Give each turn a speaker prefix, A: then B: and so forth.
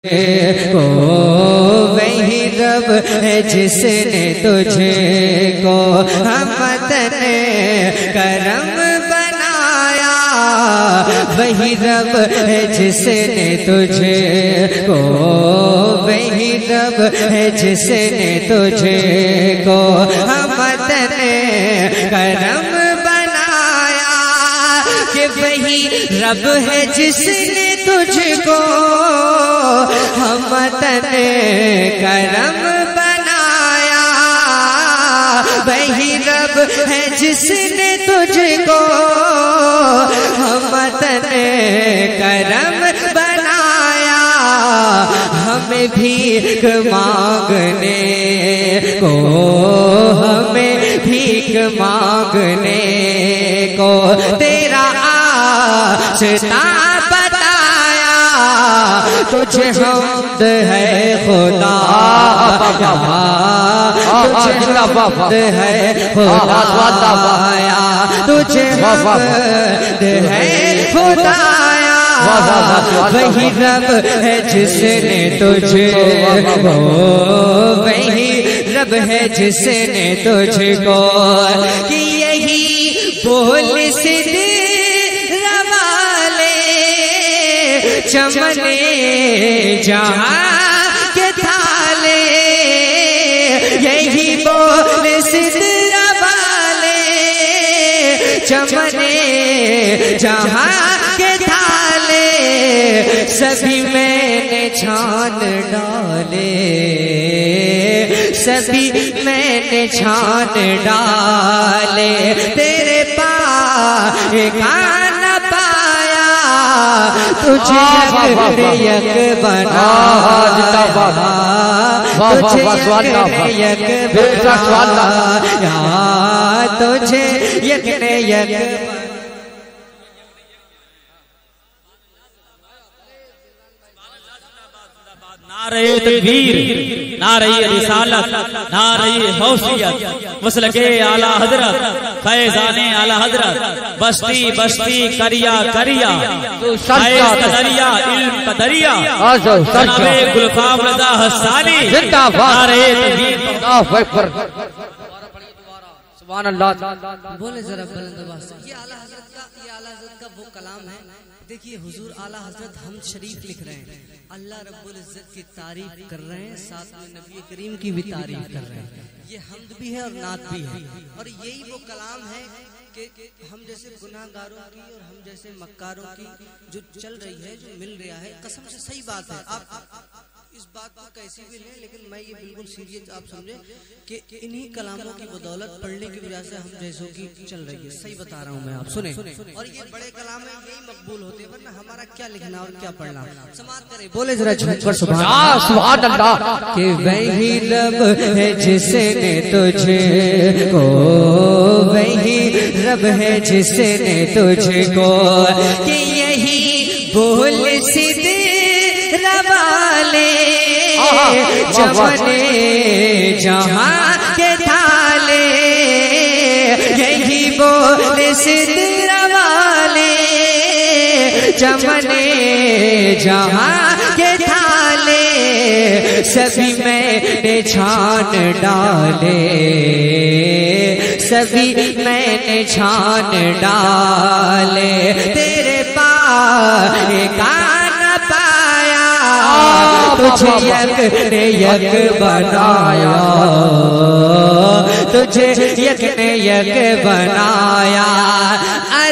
A: کو وہی رب ہے جس نے تجھے کو ہمتن کرم بنایا، وہی رب ہے جس نے تجھے کو، وہی رب ہے جس نے تجھے کو ہمتن کرم بنایا، کہ وہی رب ہے جس نے تجھ کو ہمتن کرم بنایا، وہی رب ہے جس نے تجھ کو ہمتن کرم بنایا، ہمیں بھیک مانگنے کو، ہمیں بھیک مانگنے کو تیرا آستا بتایا، تجھے حمد ہے خدا، تجھے حمد ہے خدایا، تجھے حمد ہے خدایا، وہی رب ہے جس نے تجھے کو، وہی رب ہے جس نے تجھ کو، کہ یہی بول صدق چمنے جہاں کے تھالے، یہی بول صدر والے چمنے جہاں کے تھالے، سبھی میں نے چھان ڈالے، سبھی میں نے چھان ڈالے، تیرے پاس کان پایا، تجھے یک بنایا، تجھے یک بنایا، تجھے یک
B: نعرہ تکبیر، نعرہ رسالت، نعرہ حوثیت، مسلک اعلی حضرت، فیضان اعلی حضرت، بستی بستی کریا کریا، فیض کا دریا علم کا دریا، جناب گلفام رضا حسانی، نعرہ تکبیر،
A: سبحان اللہ، بولے ذرا بلند آواز سے۔ یہ اعلی حضرت کا وہ کلام ہے، دیکھیے حضور اعلی حضرت حمد شریف لکھ رہے ہیں، اللہ رب العزت کی تعریف کر رہے ہیں، ساتھ میں نبی کریم کی بھی تعریف کر رہے ہیں، یہ حمد بھی ہے اور نعت بھی ہے، اور یہی وہ کلام ہے کہ ہم جیسے گناہگاروں کی اور ہم جیسے مکاروں کی جو چل رہی ہے، جو مل رہا ہے، قسم سے صحیح بات ہے، آپ اس بات کو کیسی بھی لیں، لیکن میں یہ بالکل سیریس آپ سمجھیں کہ انہی کلاموں کی بدولت پڑھنے کی وجہ سے ہم جیسوں کی چل رہی ہے، صحیح بتا رہا ہوں میں، آپ سنیں، اور یہ بڑے کلام ہیں، یہی مقبول ہوتے ہیں، ورنہ ہمارا کیا لکھنا اور کیا پڑھنا، سماعت کریں، بولے ذرا جھوٹ پر سبحان اللہ، کہ وہی رب ہے جس نے تجھے کو، وہی رب ہے جس نے تجھ کو، کہ یہی بول صدق والے چمنے جہاں کے تھالے، یہی بول صدر والے چمنے جہاں کے تھالے، سبھی میں نے چھان ڈالے، سبھی میں نے چھان ڈالے، تیرے پاس کان پایا، تجھے یک بنایا، تجھے یک بنایا،